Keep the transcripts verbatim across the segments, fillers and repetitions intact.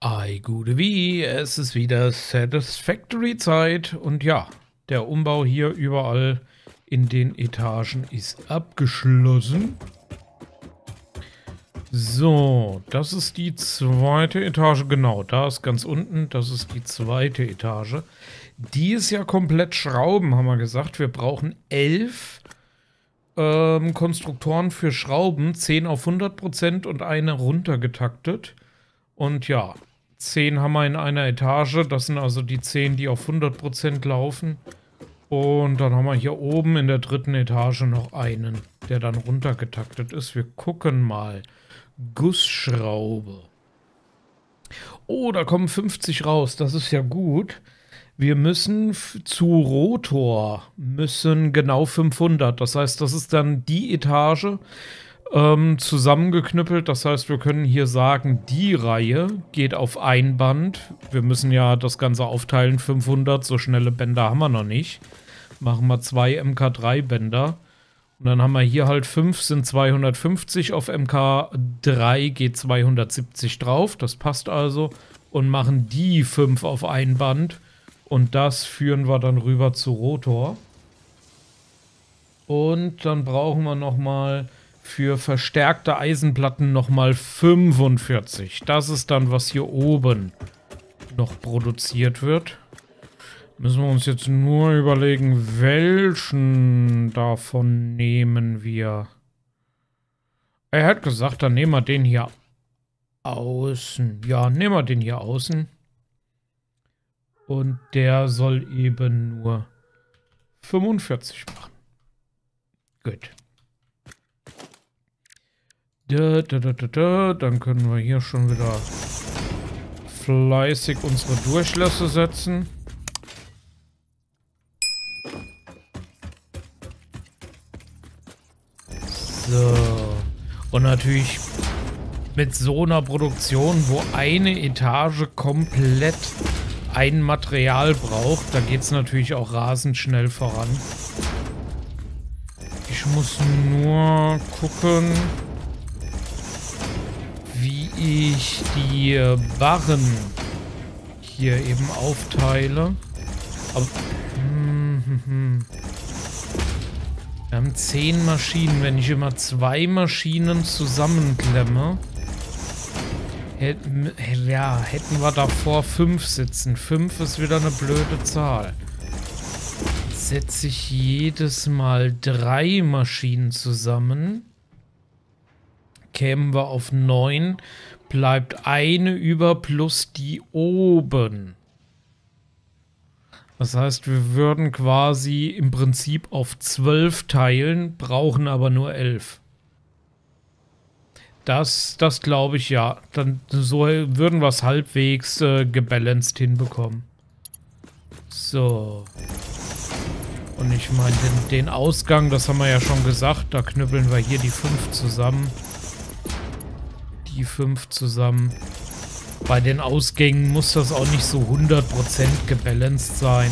Ei, gute wie, es ist wieder Satisfactory-Zeit und ja, der Umbau hier überall in den Etagen ist abgeschlossen. So, das ist die zweite Etage, genau, da ist ganz unten, das ist die zweite Etage. Die ist ja komplett Schrauben, haben wir gesagt. Wir brauchen elf ähm, Konstruktoren für Schrauben, zehn auf hundert Prozent und eine runtergetaktet. Und ja, zehn haben wir in einer Etage, das sind also die zehn, die auf hundert Prozent laufen. Und dann haben wir hier oben in der dritten Etage noch einen, der dann runtergetaktet ist. Wir gucken mal. Gussschraube. Oh, da kommen fünfzig raus, das ist ja gut. Wir müssen zu Rotor, müssen genau fünfhundert. Das heißt, das ist dann die Etage ähm, zusammengeknüppelt. Das heißt, wir können hier sagen, die Reihe geht auf ein Band. Wir müssen ja das Ganze aufteilen, fünfhundert. So schnelle Bänder haben wir noch nicht. Machen wir zwei M K drei Bänder. Und dann haben wir hier halt fünf sind zweihundertfünfzig. Auf M K drei geht zweihundertsiebzig drauf. Das passt also. Und machen die fünf auf ein Band. Und das führen wir dann rüber zu Rotor. Und dann brauchen wir nochmal für verstärkte Eisenplatten nochmal fünfundvierzig. Das ist dann, was hier oben noch produziert wird. Müssen wir uns jetzt nur überlegen, welchen davon nehmen wir. Er hat gesagt, dann nehmen wir den hier außen. Ja, nehmen wir den hier außen. Und der soll eben nur fünfundvierzig machen. Gut. Da, da, da, da, da. Dann können wir hier schon wieder fleißig unsere Durchlässe setzen. So. Und natürlich mit so einer Produktion, wo eine Etage komplett ein Material braucht, da geht es natürlich auch rasend schnell voran. Ich muss nur gucken, wie ich die Barren hier eben aufteile. Aber, hm, hm, hm. Wir haben zehn Maschinen. Wenn ich immer zwei Maschinen zusammenklemme, hätten, ja, hätten wir davor fünf sitzen. fünf ist wieder eine blöde Zahl. Setze ich jedes Mal drei Maschinen zusammen, kämen wir auf neun, bleibt eine über plus die oben. Das heißt, wir würden quasi im Prinzip auf zwölf teilen, brauchen aber nur elf. Das, das glaube ich, ja. Dann so würden wir es halbwegs äh, gebalanced hinbekommen. So. Und ich meine, den, den Ausgang, das haben wir ja schon gesagt, da knüppeln wir hier die fünf zusammen. Die fünf zusammen. Bei den Ausgängen muss das auch nicht so hundert Prozent gebalanced sein.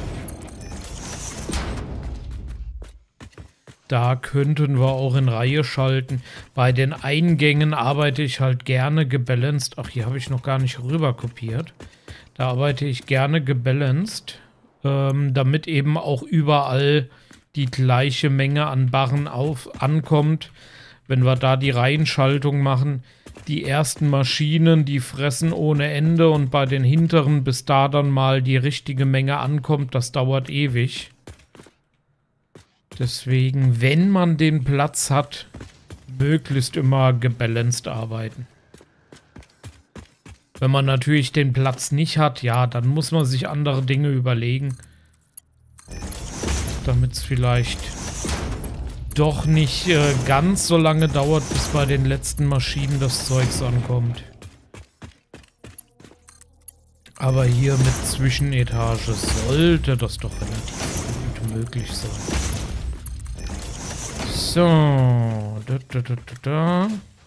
Da könnten wir auch in Reihe schalten. Bei den Eingängen arbeite ich halt gerne gebalanced. Ach, hier habe ich noch gar nicht rüber kopiert. Da arbeite ich gerne gebalanced, ähm, damit eben auch überall die gleiche Menge an Barren auf ankommt. Wenn wir da die Reihenschaltung machen, die ersten Maschinen, die fressen ohne Ende und bei den hinteren, bis da dann mal die richtige Menge ankommt, das dauert ewig. Deswegen, wenn man den Platz hat, möglichst immer gebalanced arbeiten. Wenn man natürlich den Platz nicht hat, ja, dann muss man sich andere Dinge überlegen, damit es vielleicht doch nicht äh, ganz so lange dauert, bis bei den letzten Maschinen das Zeugs ankommt. Aber hier mit Zwischenetage sollte das doch relativ gut möglich sein. So. Da, da, da, da, da.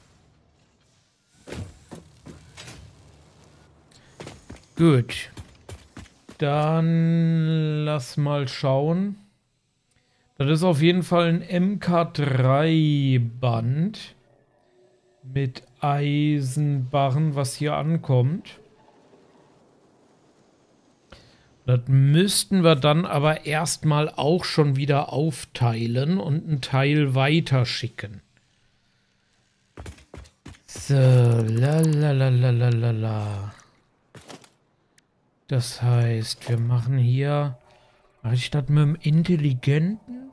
Gut. Dann lass mal schauen. Das ist auf jeden Fall ein M K drei Band mit Eisenbarren, was hier ankommt. Das müssten wir dann aber erstmal auch schon wieder aufteilen und einen Teil weiter schicken. So, la la la la la la la. Das heißt, wir machen hier... Mache ich das mit dem Intelligenten?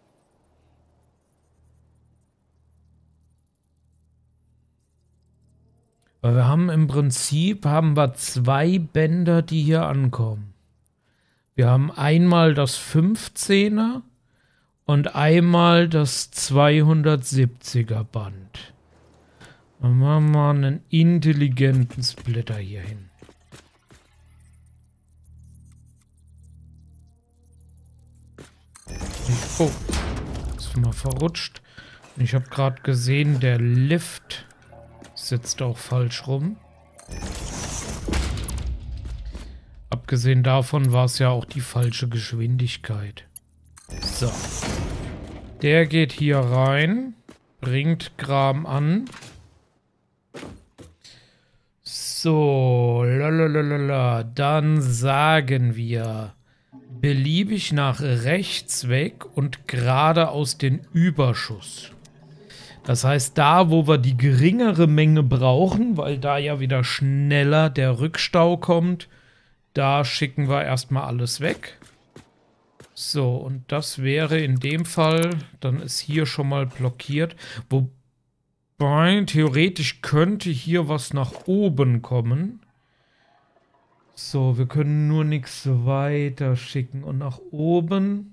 Weil wir haben im Prinzip haben wir zwei Bänder, die hier ankommen. Wir haben einmal das fünfzehner und einmal das zweihundertsiebziger Band. Dann machen wir einen intelligenten Splitter hier hin. Oh, ist mal verrutscht. Ich habe gerade gesehen, der Lift sitzt auch falsch rum. Abgesehen davon war es ja auch die falsche Geschwindigkeit. So. Der geht hier rein, bringt Kram an. So, lalalala. Dann sagen wir beliebig nach rechts weg und gerade aus den Überschuss. Das heißt, da, wo wir die geringere Menge brauchen, weil da ja wieder schneller der Rückstau kommt, da schicken wir erstmal alles weg. So, und das wäre in dem Fall, dann ist hier schon mal blockiert. Wobei, theoretisch könnte hier was nach oben kommen. So, wir können nur nichts weiter schicken. Und nach oben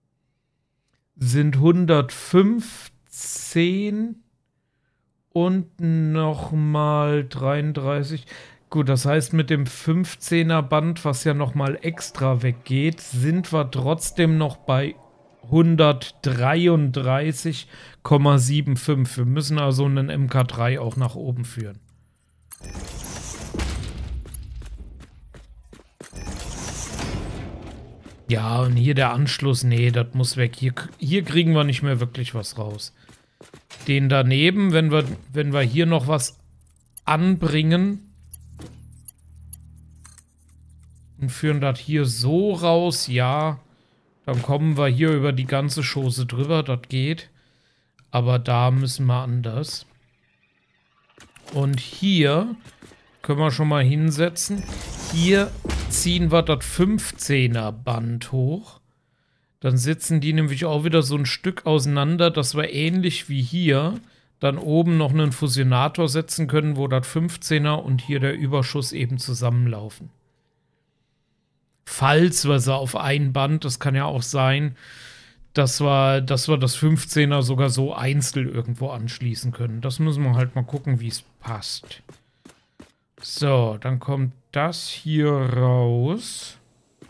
sind hundertfünfzehn und nochmal dreiunddreißig. Gut, das heißt, mit dem fünfzehner Band, was ja nochmal extra weggeht, sind wir trotzdem noch bei hundertdreiunddreißig Komma fünfundsiebzig. Wir müssen also einen M K drei auch nach oben führen. Ja, und hier der Anschluss, nee, das muss weg. Hier, hier kriegen wir nicht mehr wirklich was raus. Den daneben, wenn wir, wenn wir hier noch was anbringen und führen das hier so raus, ja, dann kommen wir hier über die ganze Chose drüber, das geht. Aber da müssen wir anders. Und hier können wir schon mal hinsetzen. Hier ziehen wir das fünfzehner Band hoch. Dann sitzen die nämlich auch wieder so ein Stück auseinander, dass wir ähnlich wie hier dann oben noch einen Fusionator setzen können, wo das fünfzehner und hier der Überschuss eben zusammenlaufen. Falls wir sie auf ein Band, das kann ja auch sein, dass wir, dass wir das fünfzehner sogar so einzeln irgendwo anschließen können. Das müssen wir halt mal gucken, wie es passt. So, dann kommt das hier raus.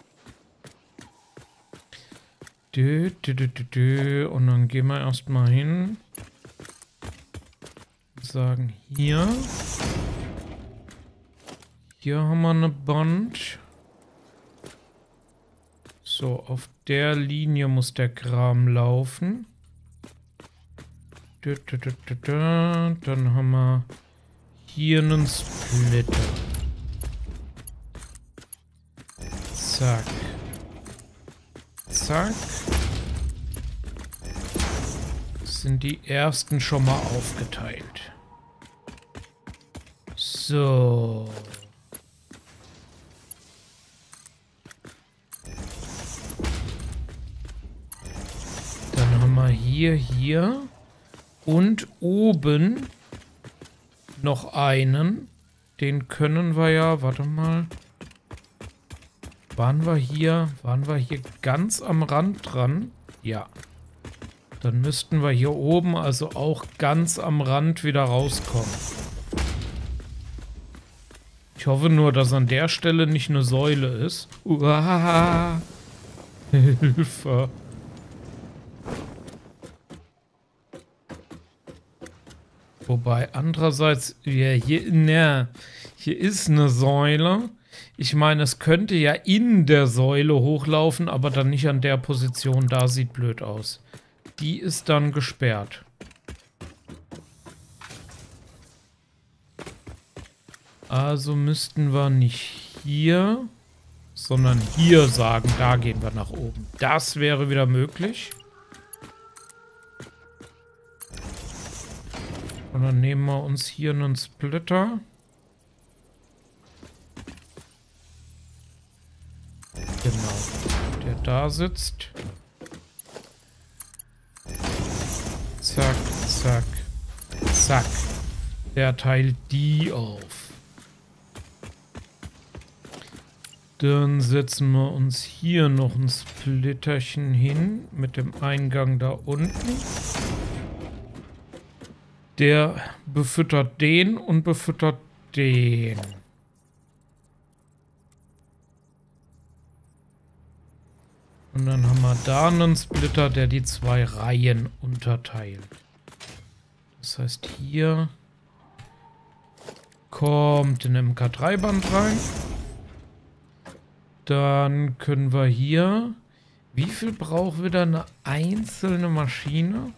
Dö, dö, dö, dö, dö. Und dann gehen wir erstmal hin. Sagen hier. Hier haben wir eine Band. So, auf der Linie muss der Kram laufen. Dö, dö, dö, dö, dö. Dann haben wir hier einen Splitter. Zack. Zack. Sind die ersten schon mal aufgeteilt. So. Dann haben wir hier, hier und oben noch einen. Den können wir ja, warte mal. Waren wir hier, waren wir hier ganz am Rand dran? Ja. Dann müssten wir hier oben also auch ganz am Rand wieder rauskommen. Ich hoffe nur, dass an der Stelle nicht eine Säule ist. Uah. Hilfe. Wobei andererseits, ja, hier, na, hier ist eine Säule. Ich meine, es könnte ja in der Säule hochlaufen, aber dann nicht an der Position. Da sieht blöd aus. Die ist dann gesperrt. Also müssten wir nicht hier, sondern hier sagen, da gehen wir nach oben. Das wäre wieder möglich. Und dann nehmen wir uns hier einen Splitter. Genau. Der da sitzt. Zack, zack, zack. Der teilt die auf. Dann setzen wir uns hier noch ein Splitterchen hin mit dem Eingang da unten. Der befüttert den und befüttert den. Und dann haben wir da einen Splitter, der die zwei Reihen unterteilt. Das heißt, hier kommt ein M K drei Band rein. Dann können wir hier... Wie viel braucht wieder eine einzelne Maschine?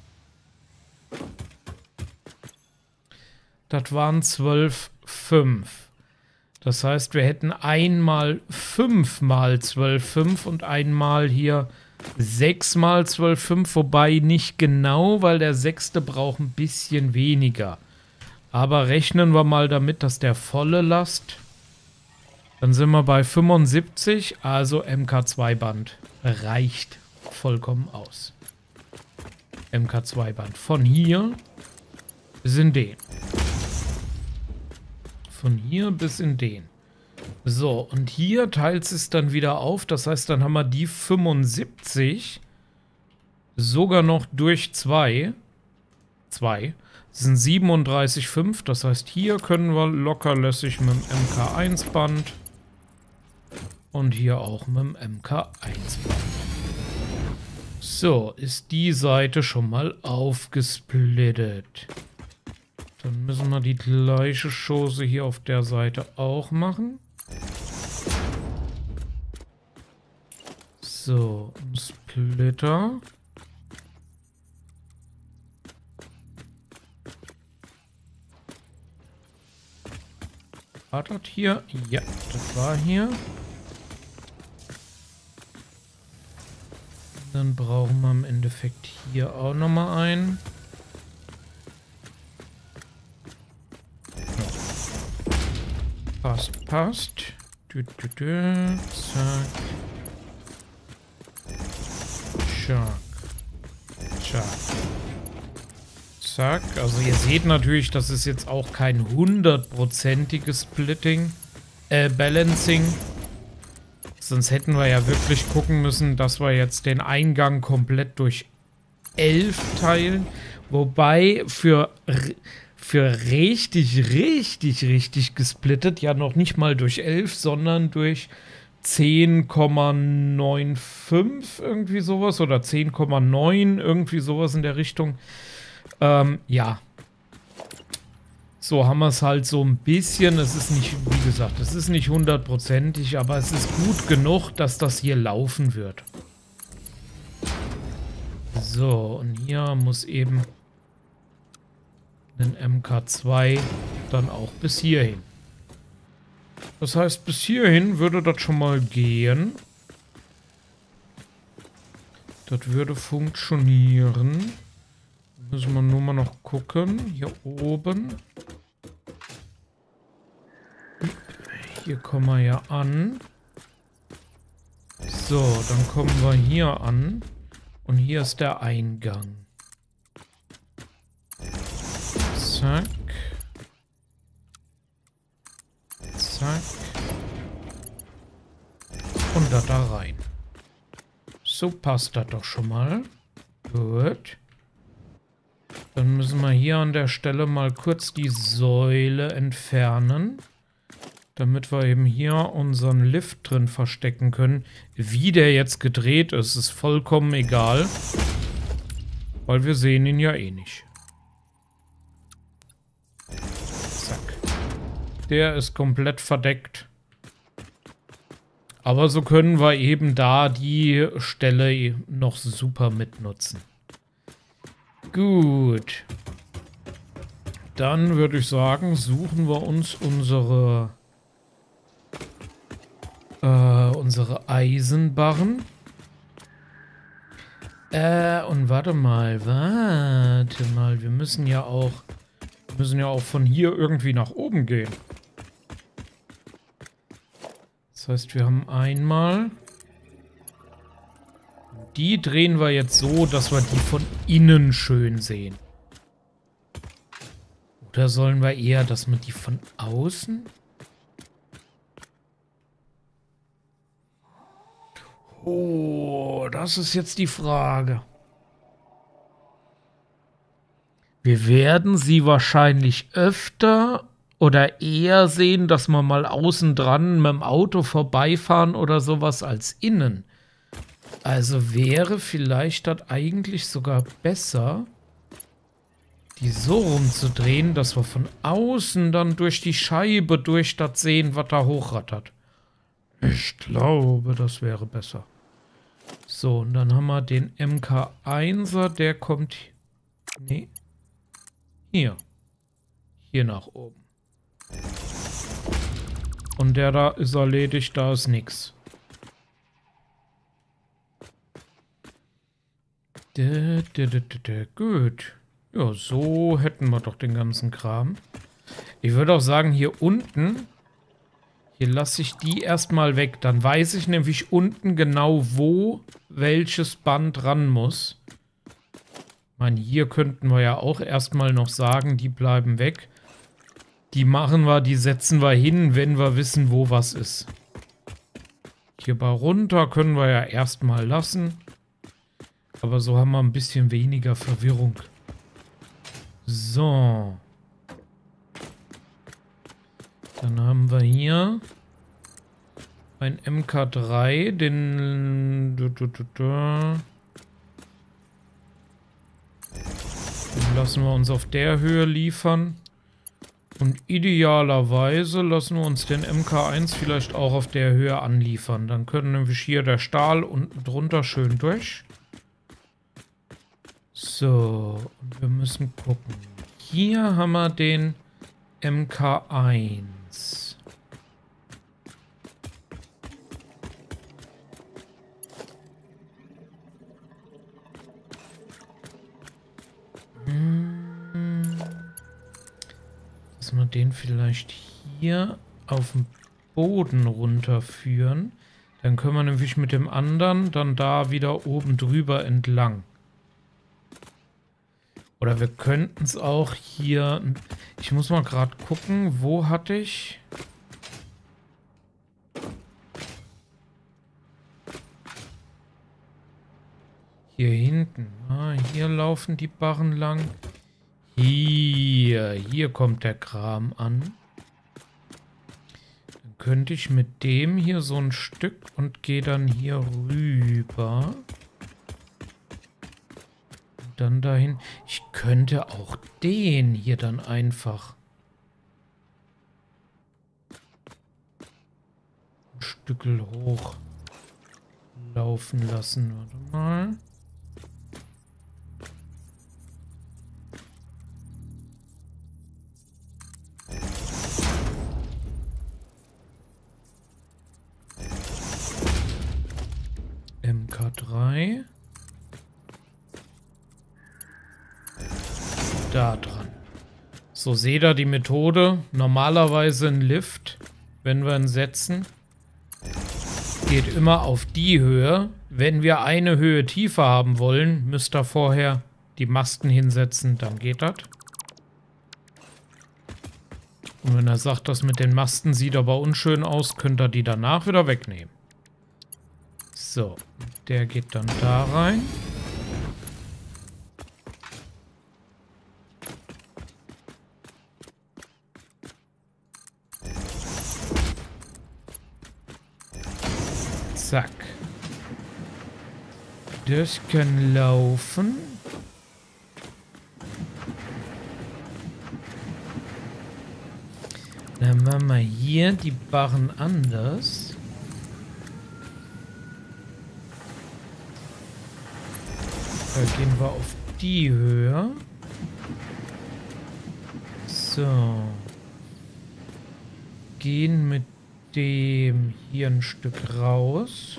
Das waren zwölf Komma fünf. Das heißt, wir hätten einmal fünf mal zwölf Komma fünf und einmal hier sechs mal zwölf Komma fünf. Wobei nicht genau, weil der sechste braucht ein bisschen weniger. Aber rechnen wir mal damit, dass der volle Last... Dann sind wir bei fünfundsiebzig, also M K zwei Band reicht vollkommen aus. M K zwei Band von hier bis in den. Von hier bis in den. So, und hier teilt es dann wieder auf. Das heißt, dann haben wir die fünfundsiebzig sogar noch durch zwei. zwei. Das sind siebenunddreißig Komma fünf. Das heißt, hier können wir lockerlässig mit dem M K eins Band und hier auch mit dem M K eins Band. So, ist die Seite schon mal aufgesplittet. Dann müssen wir die gleiche Chose hier auf der Seite auch machen. So, ein Splitter. War das hier? Ja, das war hier. Dann brauchen wir im Endeffekt hier auch nochmal einen. Passt, passt. Dü, dü, dü. Zack. Zack. Zack. Zack. Also ihr seht natürlich, das ist jetzt auch kein hundertprozentiges Splitting, äh, Balancing. Sonst hätten wir ja wirklich gucken müssen, dass wir jetzt den Eingang komplett durch elf teilen. Wobei für... Für richtig, richtig, richtig gesplittet, ja noch nicht mal durch elf, sondern durch zehn Komma fünfundneunzig irgendwie sowas oder zehn Komma neun, irgendwie sowas in der Richtung. Ähm, ja. So haben wir es halt so ein bisschen, es ist nicht, wie gesagt, es ist nicht hundertprozentig, aber es ist gut genug, dass das hier laufen wird. So, und hier muss eben... den M K zwei dann auch bis hierhin. Das heißt, bis hierhin würde das schon mal gehen. Das würde funktionieren. Müssen wir nur mal noch gucken. Hier oben. Hier kommen wir ja an. So, dann kommen wir hier an. Und hier ist der Eingang. Zack. Zack. Und da da rein. So passt das doch schon mal. Gut. Dann müssen wir hier an der Stelle mal kurz die Säule entfernen. Damit wir eben hier unseren Lift drin verstecken können. Wie der jetzt gedreht ist, ist vollkommen egal. Weil wir sehen ihn ja eh nicht. Der ist komplett verdeckt. Aber so können wir eben da die Stelle noch super mitnutzen. Gut. Dann würde ich sagen, suchen wir uns unsere äh, unsere Eisenbarren. Äh, und warte mal, warte mal, wir müssen ja auch, wir müssen ja auch von hier irgendwie nach oben gehen. Das heißt, wir haben einmal, die drehen wir jetzt so, dass wir die von innen schön sehen. Oder sollen wir eher, dass wir die von außen? Oh, das ist jetzt die Frage. Wir werden sie wahrscheinlich öfter oder eher sehen, dass wir mal außen dran mit dem Auto vorbeifahren oder sowas als innen. Also wäre vielleicht das eigentlich sogar besser, die so rumzudrehen, dass wir von außen dann durch die Scheibe durch das sehen, was da hochrattert. Ich glaube, das wäre besser. So, und dann haben wir den M K einser, der kommt... Nee. Hier. Hier nach oben. Und der da ist erledigt, da ist nichts. Gut. Ja, so hätten wir doch den ganzen Kram. Ich würde auch sagen, hier unten, hier lasse ich die erstmal weg. Dann weiß ich nämlich unten genau, wo welches Band ran muss. Ich meine, hier könnten wir ja auch erstmal noch sagen, die bleiben weg. Die machen wir, die setzen wir hin, wenn wir wissen, wo was ist. Hierbei runter können wir ja erstmal lassen. Aber so haben wir ein bisschen weniger Verwirrung. So. Dann haben wir hier ein M K drei, den, den lassen wir uns auf der Höhe liefern. Und idealerweise lassen wir uns den M K eins vielleicht auch auf der Höhe anliefern. Dann können nämlich hier der Stahl unten drunter schön durch. So, und wir müssen gucken. Hier haben wir den M K eins. Hm. Dass wir den vielleicht hier auf den Boden runterführen. Dann können wir nämlich mit dem anderen dann da wieder oben drüber entlang. Oder wir könnten es auch hier... Ich muss mal gerade gucken, wo hatte ich... Hier hinten. Ah, hier laufen die Barren lang. Hier, hier kommt der Kram an. Dann könnte ich mit dem hier so ein Stück und gehe dann hier rüber. Dann dahin. Ich könnte auch den hier dann einfach ein Stückel hoch laufen lassen. Warte mal. M K drei. Da dran. So, seht ihr die Methode? Normalerweise ein Lift, wenn wir ihn setzen, geht immer auf die Höhe. Wenn wir eine Höhe tiefer haben wollen, müsst ihr vorher die Masten hinsetzen, dann geht das. Und wenn er sagt, das mit den Masten sieht aber unschön aus, könnt ihr die danach wieder wegnehmen. So, der geht dann da rein. Zack. Das kann laufen. Dann machen wir hier die Barren anders. Da gehen wir auf die Höhe. So. Gehen mit dem hier ein Stück raus.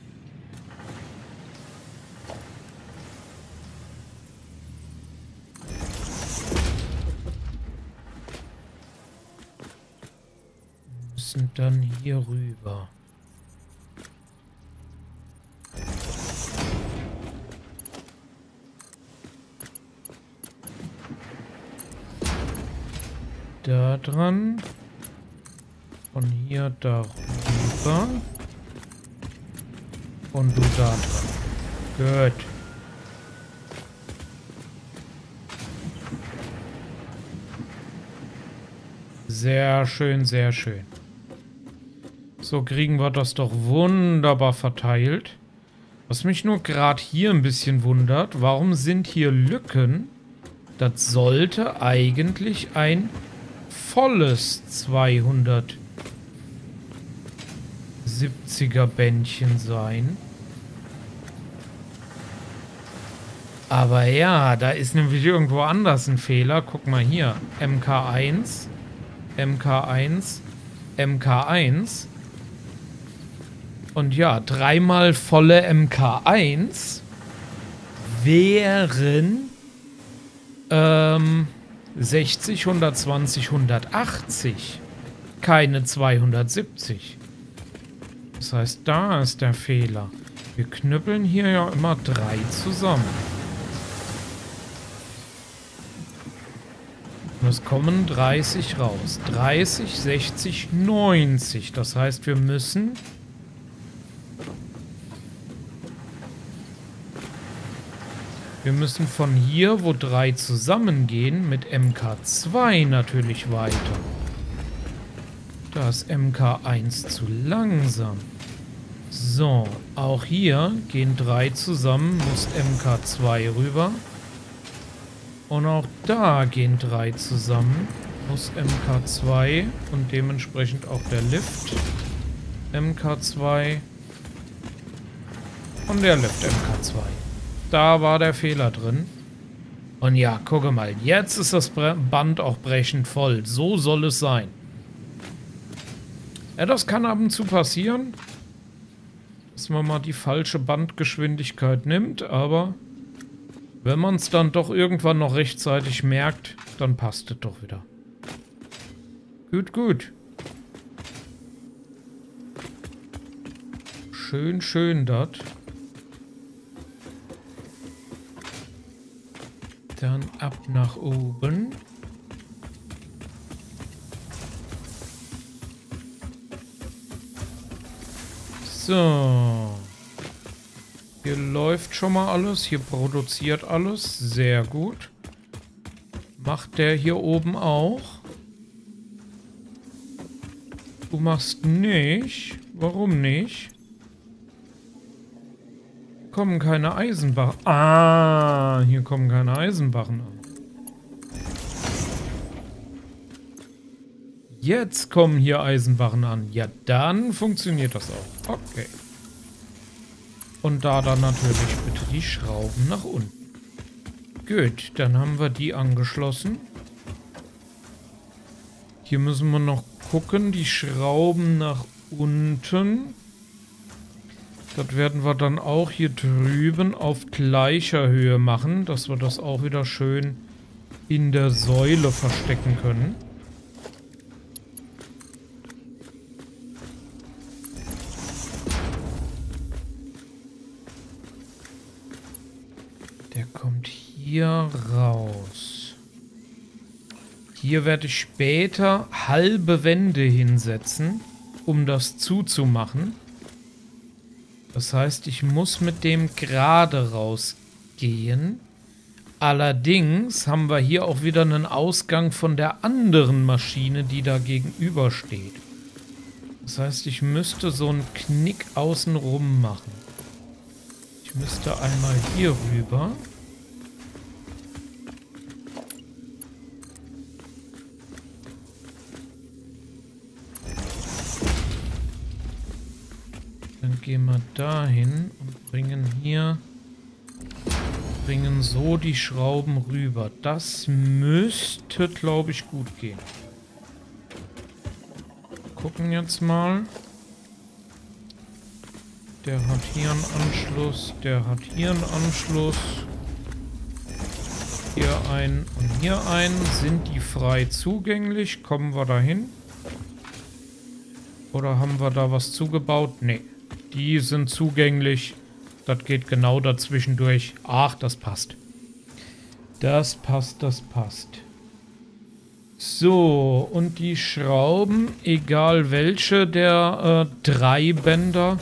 Müssen dann hier rüber. Da dran. Von hier darüber. Und du da dran. Gut. Sehr schön, sehr schön. So kriegen wir das doch wunderbar verteilt. Was mich nur gerade hier ein bisschen wundert, warum sind hier Lücken? Das sollte eigentlich ein volles zweihundertsiebziger Bändchen sein. Aber ja, da ist nämlich irgendwo anders ein Fehler. Guck mal hier. M K eins, M K eins, M K eins. Und ja, dreimal volle M K eins wären ähm, sechzig, hundertzwanzig, hundertachtzig. Keine zweihundertsiebzig. Das heißt, da ist der Fehler. Wir knüppeln hier ja immer drei zusammen. Und es kommen dreißig raus. dreißig, sechzig, neunzig. Das heißt, wir müssen... Wir müssen von hier, wo drei zusammengehen, mit M K zwei natürlich weiter. Da ist M K eins zu langsam. So, auch hier gehen drei zusammen, muss M K zwei rüber. Und auch da gehen drei zusammen, muss M K zwei und dementsprechend auch der Lift. M K zwei und der Lift M K zwei. Da war der Fehler drin. Und ja, gucke mal. Jetzt ist das Band auch brechend voll. So soll es sein. Ja, das kann ab und zu passieren. Dass man mal die falsche Bandgeschwindigkeit nimmt. Aber wenn man es dann doch irgendwann noch rechtzeitig merkt, dann passt es doch wieder. Gut, gut. Schön, schön das. Dann ab nach oben. So. Hier läuft schon mal alles. Hier produziert alles. Sehr gut. Macht der hier oben auch? Du machst nicht. Warum nicht? Kommen keine Eisenbahnen. Ah, hier kommen keine Eisenbahnen an. Jetzt kommen hier Eisenbahnen an. Ja, dann funktioniert das auch. Okay. Und da dann natürlich bitte die Schrauben nach unten. Gut, dann haben wir die angeschlossen. Hier müssen wir noch gucken, die Schrauben nach unten. Das werden wir dann auch hier drüben auf gleicher Höhe machen, dass wir das auch wieder schön in der Säule verstecken können. Der kommt hier raus. Hier werde ich später halbe Wände hinsetzen, um das zuzumachen. Das heißt, ich muss mit dem gerade rausgehen. Allerdings haben wir hier auch wieder einen Ausgang von der anderen Maschine, die da gegenüber steht. Das heißt, ich müsste so einen Knick außenrum machen. Ich müsste einmal hier rüber. Dann gehen wir dahin und bringen hier, bringen so die Schrauben rüber. Das müsste, glaube ich, gut gehen. gucken jetzt mal. Der hat hier einen Anschluss, der hat hier einen Anschluss. Hier ein und hier ein. Sind die frei zugänglich? Kommen wir da hin? Oder haben wir da was zugebaut? Nee. Die sind zugänglich. Das geht genau dazwischen durch. Ach, das passt. Das passt, das passt. So, und die Schrauben, egal welche der äh, drei Bänder,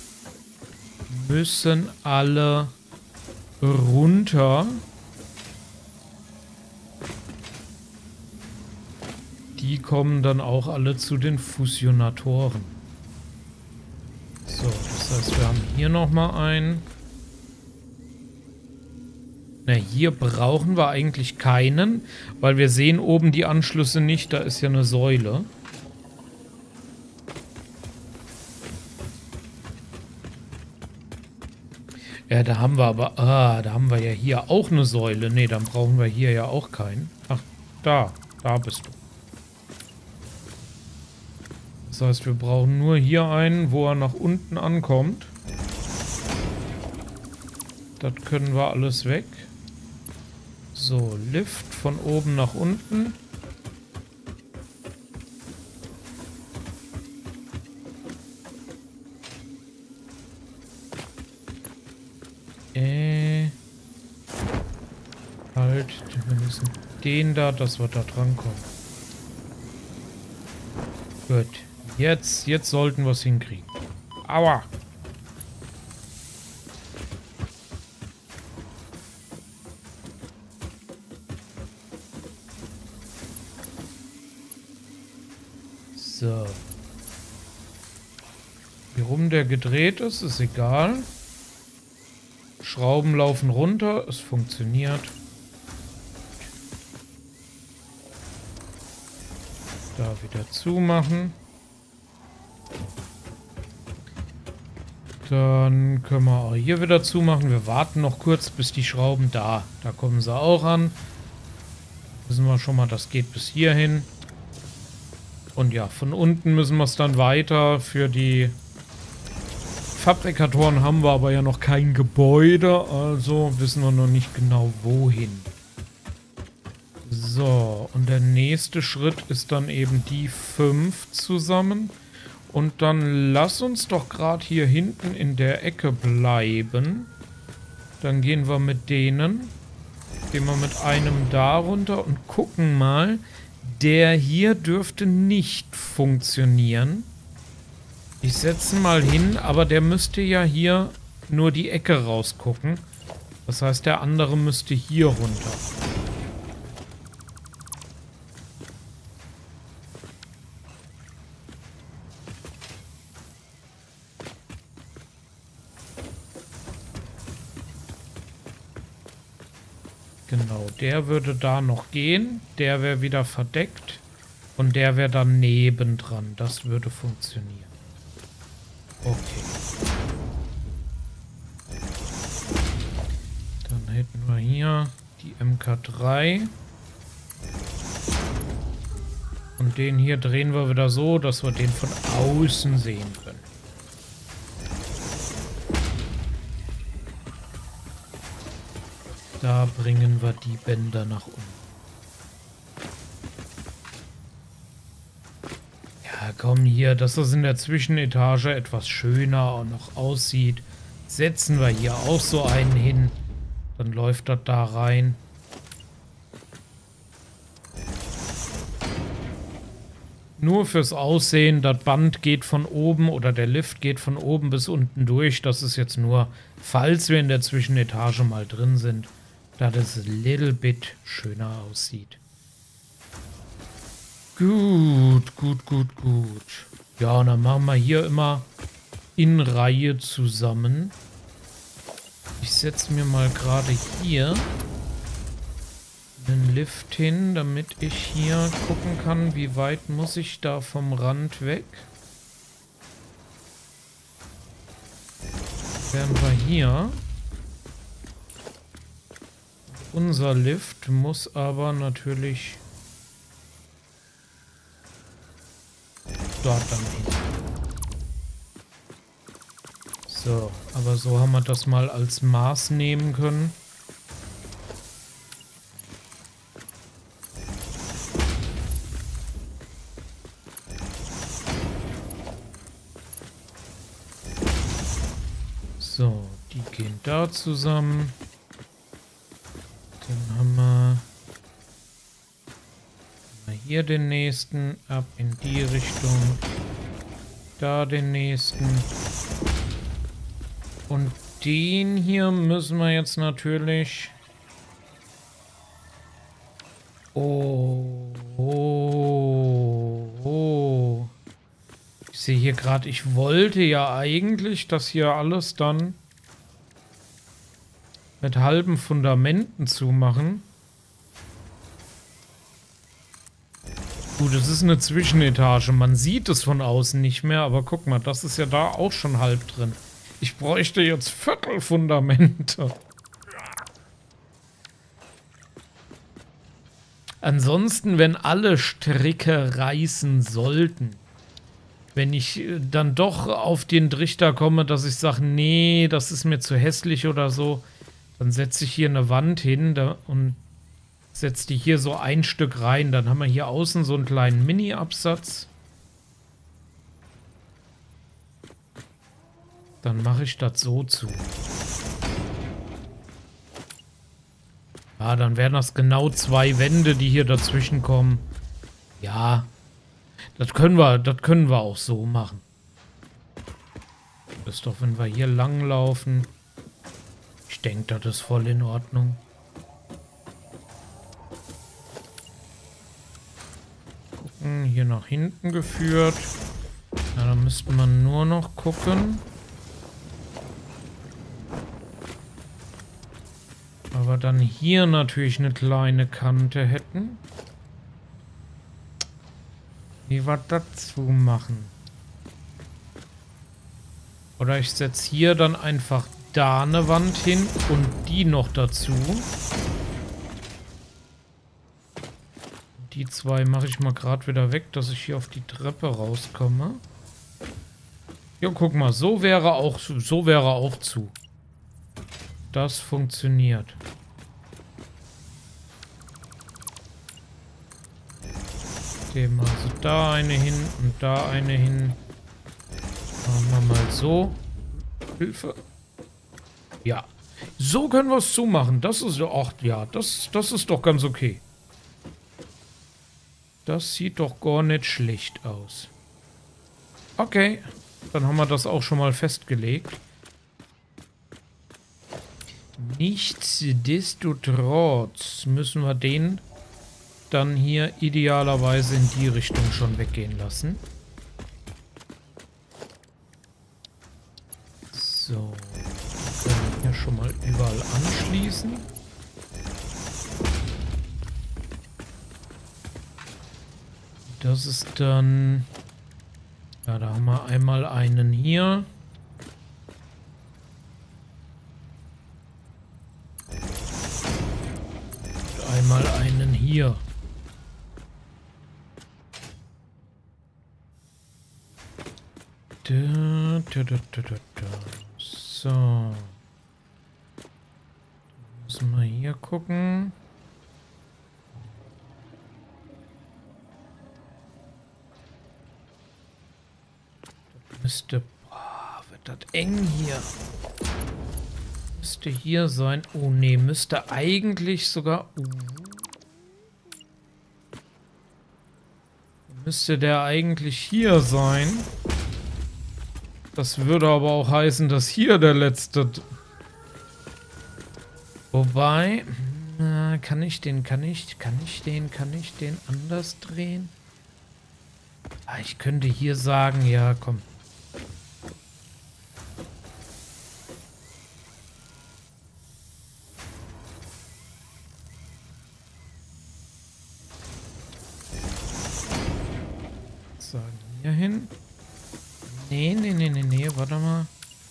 müssen alle runter. Die kommen dann auch alle zu den Fusionatoren. So, das heißt, wir haben hier nochmal einen. Na, hier brauchen wir eigentlich keinen, weil wir sehen oben die Anschlüsse nicht. Da ist ja eine Säule. Ja, da haben wir aber... Ah, da haben wir ja hier auch eine Säule. Ne, dann brauchen wir hier ja auch keinen. Ach, da. Da bist du. Das heißt, wir brauchen nur hier einen, wo er nach unten ankommt. Das können wir alles weg. So, Lift von oben nach unten. Äh. Halt, wir müssen den da, dass wir da dran kommen. Gut. Jetzt, jetzt sollten wir es hinkriegen. Aua! So. Wie rum der gedreht ist, ist egal. Schrauben laufen runter, es funktioniert. Da wieder zumachen. Dann können wir auch hier wieder zumachen. Wir warten noch kurz, bis die Schrauben da. Da kommen sie auch an. Wissen wir schon mal, das geht bis hierhin. Und ja, von unten müssen wir es dann weiter. Für die Fabrikatoren haben wir aber ja noch kein Gebäude. Also wissen wir noch nicht genau wohin. So, und der nächste Schritt ist dann eben die fünf zusammen. Und dann lass uns doch gerade hier hinten in der Ecke bleiben. Dann gehen wir mit denen. Gehen wir mit einem da runter und gucken mal. Der hier dürfte nicht funktionieren. Ich setze mal hin, aber der müsste ja hier nur die Ecke rausgucken. Das heißt, der andere müsste hier runter. Genau, der würde da noch gehen. Der wäre wieder verdeckt. Und der wäre dann nebendran. Das würde funktionieren. Okay. Dann hätten wir hier die M K drei. Und den hier drehen wir wieder so, dass wir den von außen sehen können. Da bringen wir die Bänder nach unten. Ja, komm hier, dass das in der Zwischenetage etwas schöner und noch aussieht. Setzen wir hier auch so einen hin. Dann läuft das da rein. Nur fürs Aussehen, das Band geht von oben oder der Lift geht von oben bis unten durch. Das ist jetzt nur, falls wir in der Zwischenetage mal drin sind, dass es ein little bit schöner aussieht. Gut, gut, gut, gut. Ja, und dann machen wir hier immer in Reihe zusammen. Ich setze mir mal gerade hier einen Lift hin, damit ich hier gucken kann, wie weit muss ich da vom Rand weg. Wären wir hier. Unser Lift muss aber natürlich dort dann hin. So, aber so haben wir das mal als Maß nehmen können. So, die gehen da zusammen. Dann haben wir, haben wir hier den nächsten, ab in die Richtung. Da den nächsten. Und den hier müssen wir jetzt natürlich... Oh, oh, oh. Ich sehe hier gerade, ich wollte ja eigentlich das hier alles dann mit halben Fundamenten zumachen. Gut, es ist eine Zwischenetage. Man sieht es von außen nicht mehr, aber guck mal, das ist ja da auch schon halb drin. Ich bräuchte jetzt Viertelfundamente. Ansonsten, wenn alle Stricke reißen sollten, wenn ich dann doch auf den Trichter komme, dass ich sage, nee, das ist mir zu hässlich oder so, dann setze ich hier eine Wand hin da, und setze die hier so ein Stück rein. Dann haben wir hier außen so einen kleinen Mini-Absatz. Dann mache ich das so zu. Ja, dann wären das genau zwei Wände, die hier dazwischen kommen. Ja, das können wir, das können wir auch so machen. Das ist doch, wenn wir hier lang laufen. Ich denke, das ist voll in Ordnung. Gucken, hier nach hinten geführt. Ja, da müsste man nur noch gucken. Aber dann hier natürlich eine kleine Kante hätten. Wie wir dazu machen. Oder ich setze hier dann einfach da eine Wand hin und die noch dazu. Die zwei mache ich mal gerade wieder weg, dass ich hier auf die Treppe rauskomme. Ja, guck mal, so wäre auch, so wäre auch zu. Das funktioniert. Geben wir also da eine hin und da eine hin. Machen wir mal so. Hilfe. Ja. So können wir es zumachen. Das ist doch, ja, das, das ist doch ganz okay. Das sieht doch gar nicht schlecht aus. Okay. Dann haben wir das auch schon mal festgelegt. Nichtsdestotrotz müssen wir den dann hier idealerweise in die Richtung schon weggehen lassen. So. Wir können hier schon mal überall anschließen. Das ist dann... Ja, da haben wir einmal einen hier. Und einmal einen hier. Da, da, da, da, da, da. So. Müssen wir hier gucken. Das müsste... Boah, wird das eng hier. Müsste hier sein. Oh nee, müsste eigentlich sogar... Uh, müsste der eigentlich hier sein. Das würde aber auch heißen, dass hier der letzte... Wobei... Na, kann ich den, kann ich, kann ich den, kann ich den anders drehen? Ah, ich könnte hier sagen, ja, komm. Sagen hier hin. Nee, nee, nee, nee, nee, warte mal.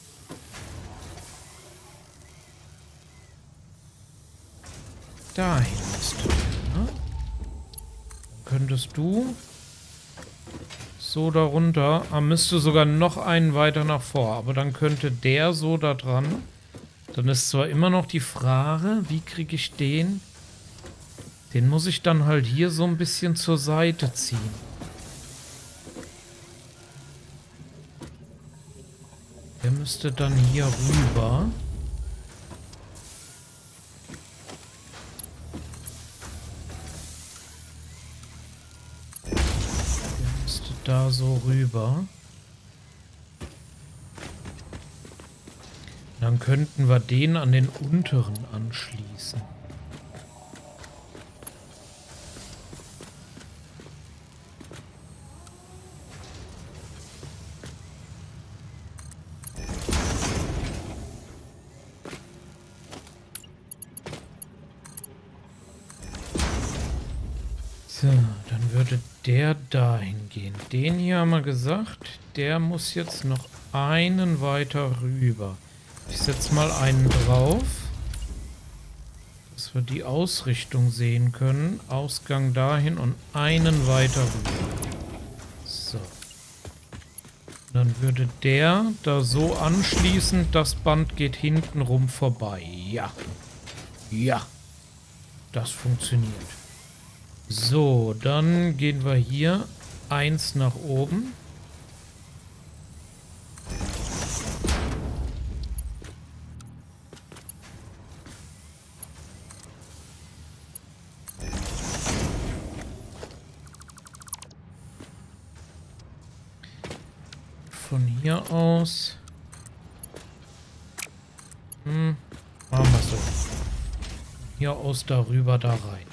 Dahin musst du, ne? Dann könntest du so darunter. Er müsste sogar noch einen weiter nach vor. Aber dann könnte der so da dran. Dann ist zwar immer noch die Frage, wie kriege ich den? Den muss ich dann halt hier so ein bisschen zur Seite ziehen. Der müsste dann hier rüber. Der müsste da so rüber. Dann könnten wir den an den unteren anschließen. So, dann würde der dahin gehen. Den hier haben wir gesagt, der muss jetzt noch einen weiter rüber. Ich setze mal einen drauf, dass wir die Ausrichtung sehen können. Ausgang dahin und einen weiter rüber. So. Dann würde der da so anschließen, das Band geht hinten rum vorbei. Ja. Ja. Das funktioniert. So, dann gehen wir hier eins nach oben. Von hier aus. Hm, machen wir so. Hier aus darüber da rein.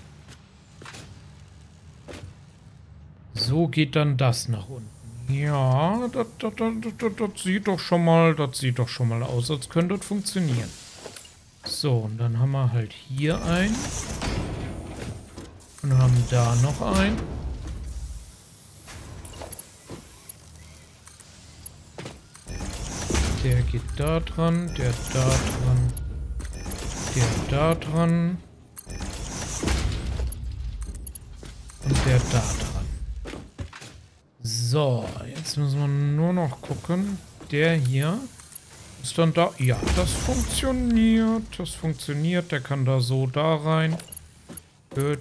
So geht dann das nach unten. Ja, das, das, das, das, das sieht doch schon mal, das sieht doch schon mal aus, als könnte das funktionieren. So, und dann haben wir halt hier einen. Und haben da noch einen. Der geht da dran, der da dran, der da dran. Und der da dran. So, jetzt müssen wir nur noch gucken. Der hier ist dann da. Ja, das funktioniert. Das funktioniert. Der kann da so da rein. Gut.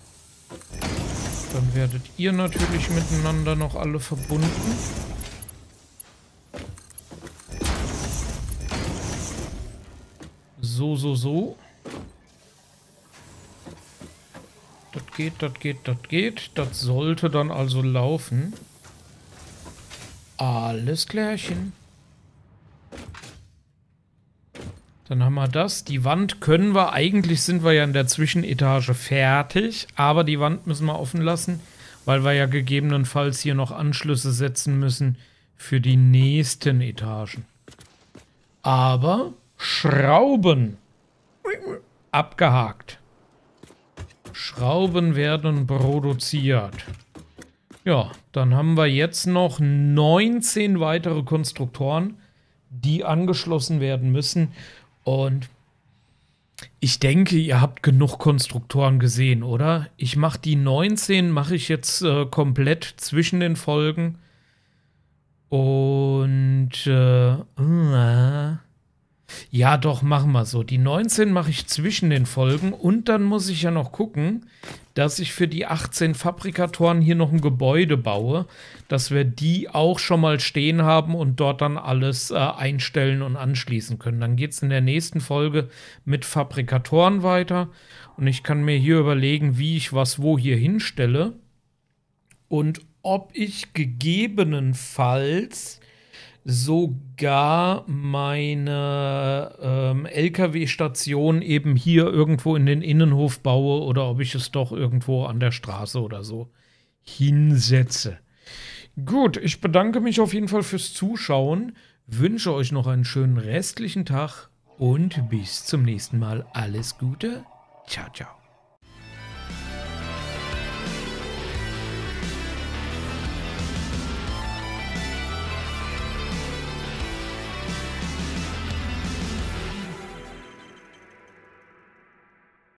Dann werdet ihr natürlich miteinander noch alle verbunden. So, so, so. Das geht, das geht, das geht. Das sollte dann also laufen. Alles klärchen. Dann haben wir das. Die Wand können wir, eigentlich sind wir ja in der Zwischenetage fertig, aber die Wand müssen wir offen lassen, weil wir ja gegebenenfalls hier noch Anschlüsse setzen müssen für die nächsten Etagen. Aber Schrauben abgehakt. Schrauben werden produziert. Ja, dann haben wir jetzt noch neunzehn weitere Konstruktoren, die angeschlossen werden müssen. Und ich denke, ihr habt genug Konstruktoren gesehen, oder? Ich mache die neunzehn, mache ich jetzt äh, komplett zwischen den Folgen. Und äh, äh, ja, doch, machen wir so. Die neunzehn mache ich zwischen den Folgen und dann muss ich ja noch gucken, dass ich für die achtzehn Fabrikatoren hier noch ein Gebäude baue, dass wir die auch schon mal stehen haben und dort dann alles äh, einstellen und anschließen können. Dann geht es in der nächsten Folge mit Fabrikatoren weiter und ich kann mir hier überlegen, wie ich was wo hier hinstelle und ob ich gegebenenfalls sogar meine ähm, L K W-Station eben hier irgendwo in den Innenhof baue oder ob ich es doch irgendwo an der Straße oder so hinsetze. Gut, ich bedanke mich auf jeden Fall fürs Zuschauen, wünsche euch noch einen schönen restlichen Tag und bis zum nächsten Mal. Alles Gute. Ciao, ciao.